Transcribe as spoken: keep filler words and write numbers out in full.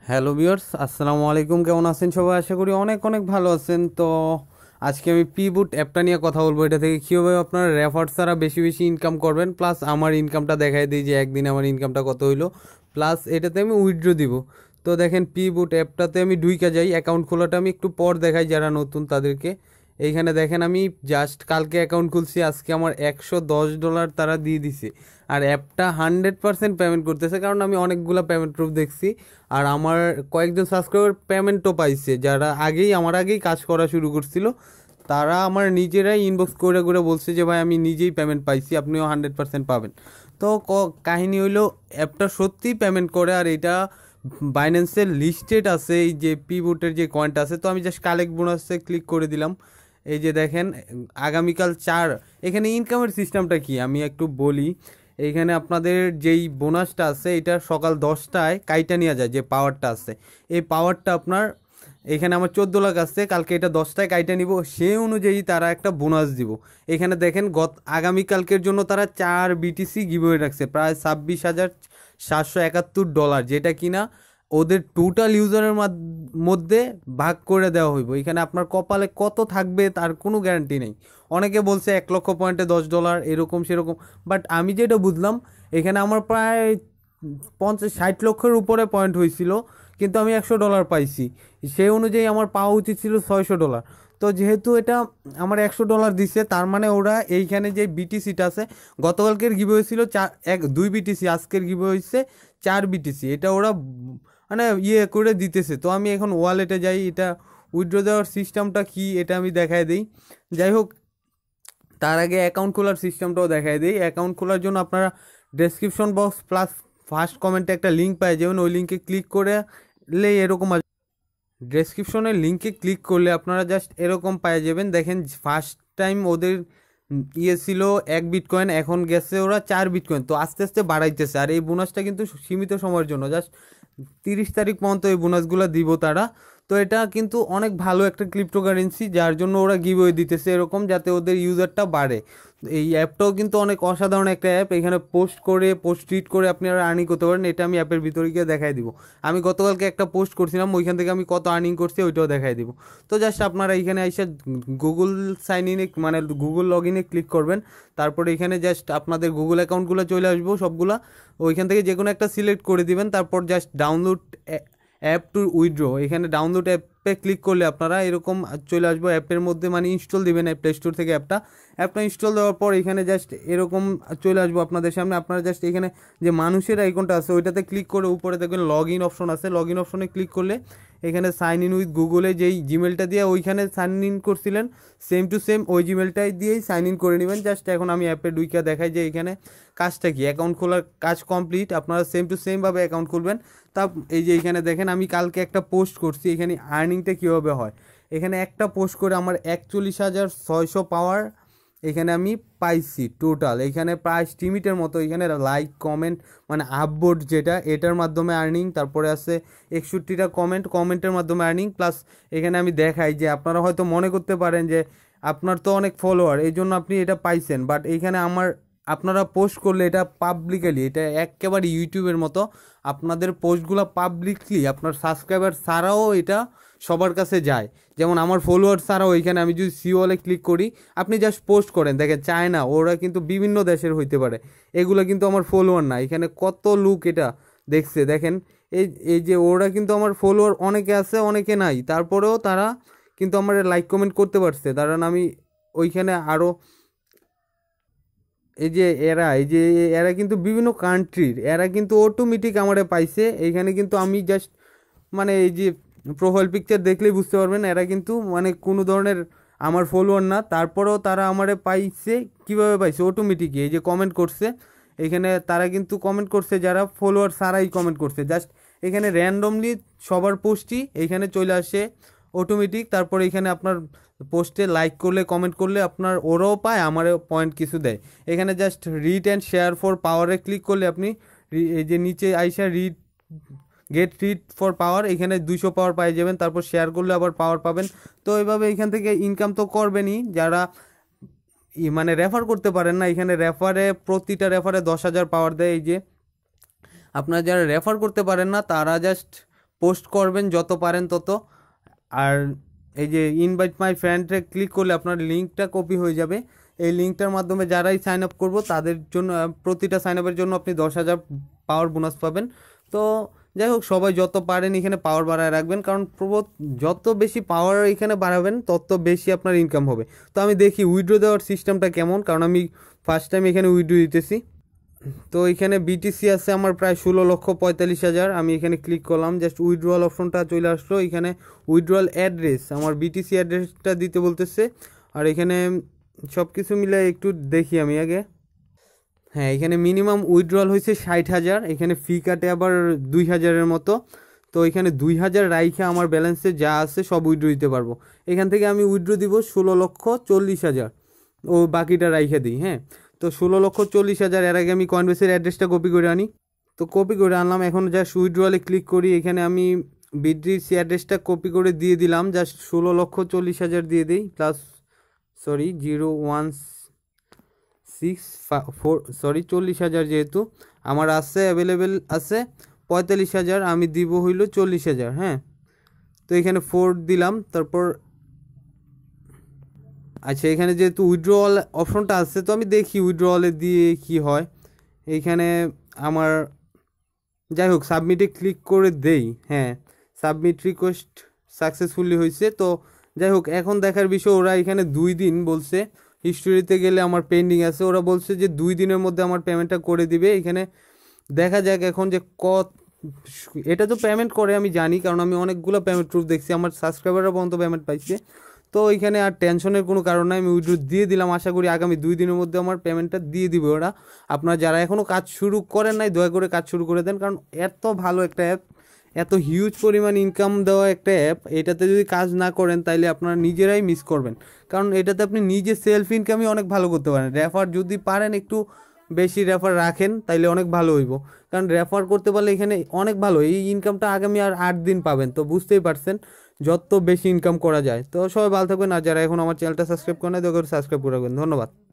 Hello viewers, আসসালামু আলাইকুম। কেমন আছেন সবাই? আশা করি অনেক অনেক ভালো আছেন। তো আজকে আমি পিবুট অ্যাপটা নিয়ে কথা বলবো। এটা থেকে কীভাবে আপনারা রেফার ছাড়া বেশি বেশি ইনকাম করবেন, প্লাস আমার ইনকামটা দেখাই দিই যে একদিনে আমার ইনকামটা কত হইলো, প্লাস এটাতে আমি উইথড্র দিব। তো দেখেন, পিবুট অ্যাপটাতে আমি ঢুইকা যাই। অ্যাকাউন্ট খোলাটা আমি একটু পর দেখাই যারা নতুন তাদেরকে। এইখানে দেখেন, আমি জাস্ট কালকে অ্যাকাউন্ট খুলছি, আজকে আমার একশো দশ ডলার তারা দিয়ে দিছে। আর অ্যাপটা হান্ড্রেড পার্সেন্ট পেমেন্ট করতেছে, কারণ আমি অনেকগুলো পেমেন্ট প্রুফ দেখছি। আর আমার কয়েকজন সাবস্ক্রাইবার পেমেন্টও পাইছে, যারা আগেই আমার আগেই কাজ করা শুরু করছিল। তারা আমার নিজেরাই ইনবক্স করে করে বলছে যে ভাই আমি নিজেই পেমেন্ট পাইছি, আপনিও হান্ড্রেড পার্সেন্ট পাবেন। তো কাহিনী হইলো, অ্যাপটা সত্যিই পেমেন্ট করে। আর এটা বাইন্যান্সের লিস্টেড আছে, এই যে পিবুটের যে কয়েনটা আছে। তো আমি জাস্ট কালেক্ট বোনাসে ক্লিক করে দিলাম। এই যে দেখেন, আগামীকাল চার। এখানে ইনকামের সিস্টেমটা কি আমি একটু বলি। এইখানে আপনাদের যেই বোনাসটা আছে, এটা সকাল দশটায় কাইটা নিয়ে যায়, যে পাওয়ারটা আছে এই পাওয়ারটা আপনার এখানে আমার চোদ্দো লাখ আছে, কালকে এটা দশটায় কাইটা নিব, সেই অনুযায়ী তারা একটা বোনাস দিব। এখানে দেখেন, গত আগামীকালকের জন্য তারা চার বিটিসি গিভওয়ে রাখছে, প্রায় ছাব্বিশ হাজার সাতশো একাত্তর ডলার, যেটা কিনা ওদের টোটাল ইউজারের মধ্যে ভাগ করে দেওয়া হইব। এখানে আপনার কপালে কত থাকবে তার কোনো গ্যারান্টি নেই। অনেকে বলছে এক লক্ষ পয়েন্টে দশ ডলার এরকম সেরকম, বাট আমি যেটা বুঝলাম, এখানে আমার প্রায় পঞ্চাশ ষাট লক্ষের উপরে পয়েন্ট হয়েছিল, কিন্তু আমি একশো ডলার পাইছি। সেই অনুযায়ী আমার পাওয়া উচিত ছিল ছয়শো ডলার। তো যেহেতু এটা আমার একশো ডলার দিছে, তার মানে ওরা এইখানে যে বিটিসিটা আছে, গতকালকের গিভ হয়েছিল চার এক দুই বিটিসি, আজকের গিভ হয়েছে চার বিটিসি, এটা ওরা মানে ইয়ে করে দিতেছে। তো আমি এখন ওয়ালেটে যাই, এটা উইথড্র দেওয়ার সিস্টেমটা কি এটা আমি দেখাই দিই। যাই হোক, তার আগে অ্যাকাউন্ট খোলার সিস্টেমটাও দেখাই দিই। অ্যাকাউন্ট খোলার জন্য আপনারা ডেসক্রিপশন বক্স প্লাস ফার্স্ট কমেন্টে একটা লিঙ্ক পাই যাবেন, ওই লিঙ্কে ক্লিক করলে এরকম আসবে। ডেসক্রিপশনের লিঙ্কে ক্লিক করলে আপনারা জাস্ট এরকম পাই যাবেন। দেখেন, ফার্স্ট টাইম ওদের ইয়ে ছিল এক বিটকয়েন, এখন গেছে ওরা চার বিটকয়েন। তো আস্তে আস্তে বাড়াইতেছে। আর এই বোনাসটা কিন্তু সীমিত সময়ের জন্য, জাস্ট তিরিশ তারিখ পর্যন্ত এই বোনাসগুলো দিব তারা। তো এটা কিন্তু অনেক ভালো একটা ক্রিপ্টোকারেন্সি, যার জন্য ওরা গিভওয়ে দিতেছে এরকম, যাতে ওদের ইউজারটা বাড়ে। এই অ্যাপটাও কিন্তু অনেক অসাধারণ একটা অ্যাপ। এখানে পোস্ট করে পোস্ট টুইট করে আপনি আর আর্নিং করতে পারেন। এটা আমি অ্যাপের ভিতরে গিয়ে দেখাই দিব। আমি গতকালকে একটা পোস্ট করছিলাম, ওইখান থেকে আমি কত আর্নিং করছি ওইটাও দেখাই দিব। তো জাস্ট আপনারা এখানে এসে গুগল সাইন ইনে মানে গুগল লগ ইনে ক্লিক করবেন। তারপরে এখানে জাস্ট আপনাদের গুগল অ্যাকাউন্টগুলো চলে আসবো সবগুলা, ওইখান থেকে যে কোনো একটা সিলেক্ট করে দিবেন। তারপর just download app to withdraw, এখানে ডাউনলোড অ্যাপে ক্লিক করলে আপনারা এরকম চলে আসবো। অ্যাপের মধ্যে মানে ইনস্টল দিবেন প্লে স্টোর থেকে অ্যাপটা। অ্যাপটা ইনস্টল দেওয়ার পর এখানে জাস্ট এরকম চলে আসবো আপনাদের সামনে। আপনারা জাস্ট এখানে যে মানুষের আইকনটা আছে ওইটাতে ক্লিক করে উপরে দেখবেন লগ ইন অপশন আছে, লগ ইন অপশনে ক্লিক করলে এখানে সাইন ইন উইথ গুগলে যেই জিমেলটা দিয়ে ওইখানে সাইন ইন করছিলেন, সেম টু সেম ওই জিমেলটাই দিয়েই সাইন ইন করে নেবেন। জাস্ট এখন আমি অ্যাপে ডুইকা দেখাই যে এখানে কাজটা কি। অ্যাকাউন্ট খোলার কাজ কমপ্লিট, আপনারা সেম টু সেমভাবে অ্যাকাউন্ট খুলবেন। তা এই যে এখানে দেখেন, আমি কালকে একটা পোস্ট করছি, এখানে আর্নিংটা কীভাবে হয়। এখানে একটা পোস্ট করে আমার একচল্লিশ হাজার ছয়শো পাওয়ার এখানে আমি পাইছি টোটাল। এখানে প্রায় স্টিমিটের মতো, এখানে লাইক কমেন্ট মানে আপবোর্ড যেটা, এটার মাধ্যমে আর্নিং। তারপরে আছে একষট্টিটা কমেন্ট, কমেন্টের মাধ্যমে আর্নিং। প্লাস এখানে আমি দেখাই যে আপনারা হয়তো মনে করতে পারেন যে আপনার তো অনেক ফলোয়ার, এই জন্য আপনি এটা পাইছেন, বাট এইখানে আমার আপনারা পোস্ট করলে এটা পাবলিকলি, এটা একেবারে ইউটিউবের মতো আপনাদের পোস্টগুলো পাবলিকলি আপনার সাবস্ক্রাইবার ছাড়াও এটা সবার কাছে যায়। যেমন আমার ফলোয়ার ছাড়াও এখানে আমি যদি সিওলে ক্লিক করি, আপনি জাস্ট পোস্ট করেন, দেখেন চায়না, ওরা কিন্তু বিভিন্ন দেশের হইতে পারে, এগুলো কিন্তু আমার ফলোয়ার না। এখানে কত লোক এটা দেখছে, দেখেন এই এই যে ওরা কিন্তু আমার ফলোয়ার অনেকে আছে অনেকে নাই, তারপরেও তারা কিন্তু আমার লাইক কমেন্ট করতে পারছে। কারণ আমি ওইখানে আরও এই যে এরা এই যে এরা কিন্তু বিভিন্ন কান্ট্রির, এরা কিন্তু অটোমেটিক আমারে পাইছে। এইখানে কিন্তু আমি জাস্ট মানে এই যে প্রোফাইল পিকচার দেখলেই বুঝতে পারবেন, এরা কিন্তু মানে কোনো ধরনের আমার ফলোয়ার না, তারপরেও তারা আমারে পাইছে। কিভাবে পাইছে? অটোমেটিকই এই যে কমেন্ট করছে এখানে, তারা কিন্তু কমেন্ট করছে যারা ফলোয়ার ছাড়াই কমেন্ট করছে। জাস্ট এখানে র্যান্ডমলি সবার পোস্টই এইখানে চলে আসে অটোমেটিক। তারপর এখানে আপনার পোস্টে লাইক করলে কমেন্ট করলে আপনার ওরাও পায়, আমারও পয়েন্ট কিছু দেয়। এখানে just read and share for পাওয়ারে ক্লিক করলে আপনি এই যে নিচে আইসা read get read for power, এখানে দুইশো পাওয়ার পাই যাবেন। তারপর শেয়ার করলে আবার পাওয়ার পাবেন। তো এইভাবে এখান থেকে ইনকাম তো করবেনই। যারা মানে রেফার করতে পারেন না, এখানে রেফারে প্রতিটা রেফারে দশ হাজার পাওয়ার দেয়। এই যে আপনারা যারা রেফার করতে পারেন না তারা জাস্ট পোস্ট করবেন যত পারেন তত। আর এই যে ইনভাইট মাই ফ্রেন্ডে ক্লিক করলে আপনার লিঙ্কটা কপি হয়ে যাবে। এই লিঙ্কটার মাধ্যমে যারাই সাইন আপ করবো তাদের জন্য প্রতিটা সাইন আপের জন্য আপনি দশ হাজার পাওয়ার বোনাস পাবেন। তো যাই হোক, সবাই যত পারেন এখানে পাওয়ার বাড়ায় রাখবেন, কারণ যত বেশি পাওয়ার এখানে বাড়াবেন তত বেশি আপনার ইনকাম হবে। তো আমি দেখি উইথড্র দেওয়ার সিস্টেমটা কেমন, কারণ আমি ফার্স্ট টাইম এখানে উইথড্র দিতেছি। তো এখানে বিটিসি আছে আমার প্রায় ষোলো লক্ষ পঁয়তাল্লিশ হাজার। আমি এখানে ক্লিক করলাম, জাস্ট উইথড্রয়াল অপশনটা চলে আসলো। এখানে উইথড্রয়াল অ্যাড্রেস, আমার বিটিসি অ্যাড্রেসটা দিতে বলতেছে। আর এখানে সব কিছু মিলে একটু দেখি আমি আগে। হ্যাঁ, এখানে মিনিমাম উইথড্রয়াল হয়েছে ষাট হাজার, এখানে ফি কাটে আবার দুই হাজারের মতো। তো এখানে দুই হাজার রাইখে আমার ব্যালেন্সে যা আছে সব উইথড্র দিতে পারবো। এখান থেকে আমি উইথড্র দিব ষোলো লক্ষ চল্লিশ হাজার, ও বাকিটা রাইখে দিই। হ্যাঁ, তো ষোলো লক্ষ চল্লিশ হাজার। এর আগে আমি কয়েনবেসের অ্যাড্রেসটা কপি করে আনি। তো কপি করে আনলাম, এখন জাস্ট উইথড্রয়ালে ক্লিক করি। এখানে আমি বিটিসি অ্যাড্রেসটা কপি করে দিয়ে দিলাম, জাস্ট ষোলো লক্ষ চল্লিশ হাজার দিয়ে দিই, plus sorry zero one six four sorry চল্লিশ হাজার, যেহেতু আমার আছে অ্যাভেলেবেল আছে পঁয়তাল্লিশ হাজার, আমি দিব হইল চল্লিশ হাজার। হ্যাঁ, তো এখানে ফোর দিলাম। তারপর আচ্ছা, এখানে যেহেতু উইথড্রয়াল অপশনটা আছে, তো আমি দেখি উইথড্রয়ালে দিয়ে কি হয়। এইখানে আমার যাই হোক সাবমিটে ক্লিক করে দেই। হ্যাঁ, সাবমিট রিকোয়েস্ট সাকসেসফুলি হয়েছে। তো যাই হোক, এখন দেখার বিষয়, ওরা এখানে দুই দিন বলছে। হিস্টোরিতে গেলে আমার পেন্ডিং আছে, ওরা বলছে যে দুই দিনের মধ্যে আমার পেমেন্টটা করে দিবে। এখানে দেখা যাক এখন যে কত, এটা তো পেমেন্ট করে আমি জানি, কারণ আমি অনেকগুলো পেমেন্ট প্রুফ দেখছি, আমার সাবস্ক্রাইবাররা পর্যন্ত পেমেন্ট পাইছে। তো এখানে আর টেনশনের কোনো কারণ নাই, আমি উইথড্র দিয়ে দিলাম। আশা করি আগামী দুই দিনের মধ্যে আমার পেমেন্টটা দিয়ে দিবে ওরা। আপনারা যারা এখনও কাজ শুরু করেন নাই, দয়া করে কাজ শুরু করে দেন, কারণ এত ভালো একটা অ্যাপ, এত হিউজ পরিমাণ ইনকাম দেওয়া একটা অ্যাপ, এটাতে যদি কাজ না করেন তাইলে আপনারা নিজেরাই মিস করবেন। কারণ এটাতে আপনি নিজে সেলফ ইনকামই অনেক ভালো করতে পারেন। রেফার যদি পারেন একটু বেশি রেফার রাখেন তাইলে অনেক ভালো হইব, কারণ রেফার করতে পারলে এখানে অনেক ভালো এই ইনকামটা আগামী আর আট দিন পাবেন। তো বুঝতেই পারছেন যত বেশি ইনকাম করা যায়। তো সবাই ভালো থাকবেন, আর যারা এখন আমার চ্যানেলটা সাবস্ক্রাইব করেন দয়া করে সাবস্ক্রাইব করে রাখবেন। ধন্যবাদ।